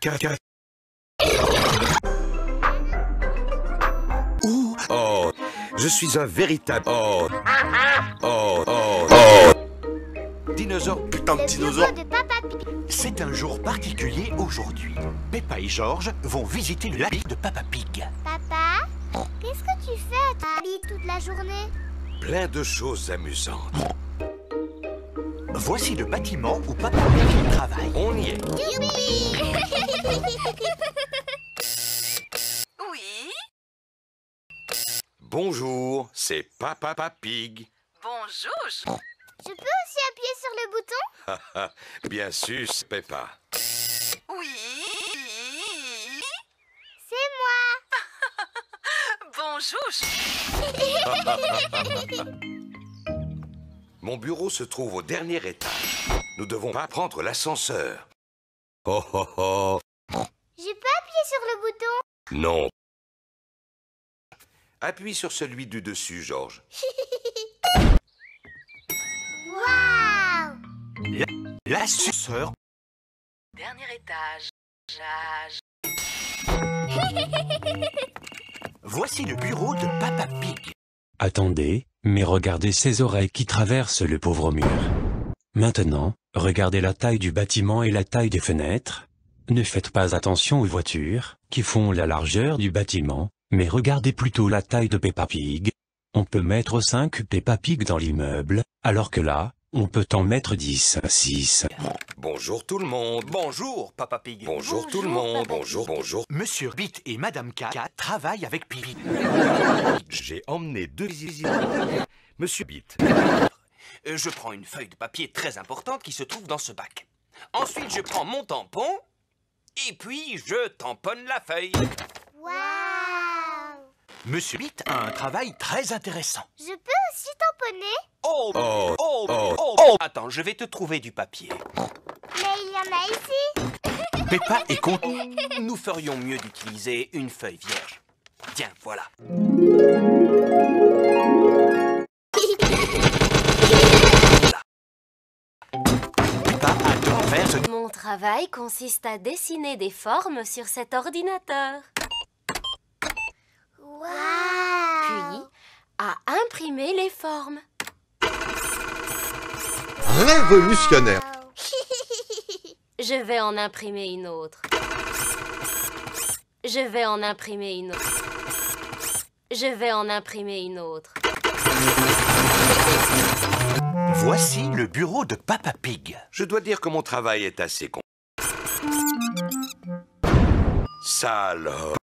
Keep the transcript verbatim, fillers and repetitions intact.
Caca. Ouh. Oh, je suis un véritable... Oh. Oh, oh, oh. Dinosaure, putain de dinosaure. C'est un jour particulier aujourd'hui. Peppa et George vont visiter le lac de Papa Pig. Papa, qu'est-ce que tu fais à ta lit toute la journée? Plein de choses amusantes. Voici le bâtiment où Papa Pig travaille. On y est. Youpi! Oui? Bonjour, c'est Papa Pig. Bonjour. Je peux aussi appuyer sur le bouton? Bien sûr, Peppa. Oui? C'est moi! Bonjour. Mon bureau se trouve au dernier étage. Nous devons pas prendre l'ascenseur. Oh oh oh. Je peux appuyer sur le bouton? Non. Appuie sur celui du dessus, George. Waouh! L'ascenseur. Dernier étage. Jage. Voici le bureau de Papa Pig. Attendez, mais regardez ces oreilles qui traversent le pauvre mur. Maintenant, regardez la taille du bâtiment et la taille des fenêtres. Ne faites pas attention aux voitures, qui font la largeur du bâtiment, mais regardez plutôt la taille de Peppa Pig. On peut mettre cinq Peppa Pig dans l'immeuble, alors que là, on peut en mettre dix, six. Bonjour tout le monde. Bonjour, Papa Pig. Bonjour, tout le Bonjour, monde. Papa Bonjour, Pig. bonjour. Monsieur Bit et Madame Cat travaillent avec Pipi. J'ai emmené deux visiteurs. Monsieur Bit. Euh, Je prends une feuille de papier très importante qui se trouve dans ce bac. Ensuite, je prends mon tampon et puis je tamponne la feuille. Waouh! Monsieur Bit a un travail très intéressant. Je peux aussi tamponner? Oh, Oh, oh, oh. oh, oh. Attends, je vais te trouver du papier. Mais il y en a ici! Peppa est contente. Nous ferions mieux d'utiliser une feuille vierge. Tiens, voilà. Peppa adore faire ce... Mon travail consiste à dessiner des formes sur cet ordinateur, Waouh! puis à imprimer les formes. Révolutionnaire. Je vais en imprimer une autre. Je vais en imprimer une autre. Je vais en imprimer une autre. Voici le bureau de Papa Pig. Je dois dire que mon travail est assez con. Ça alors.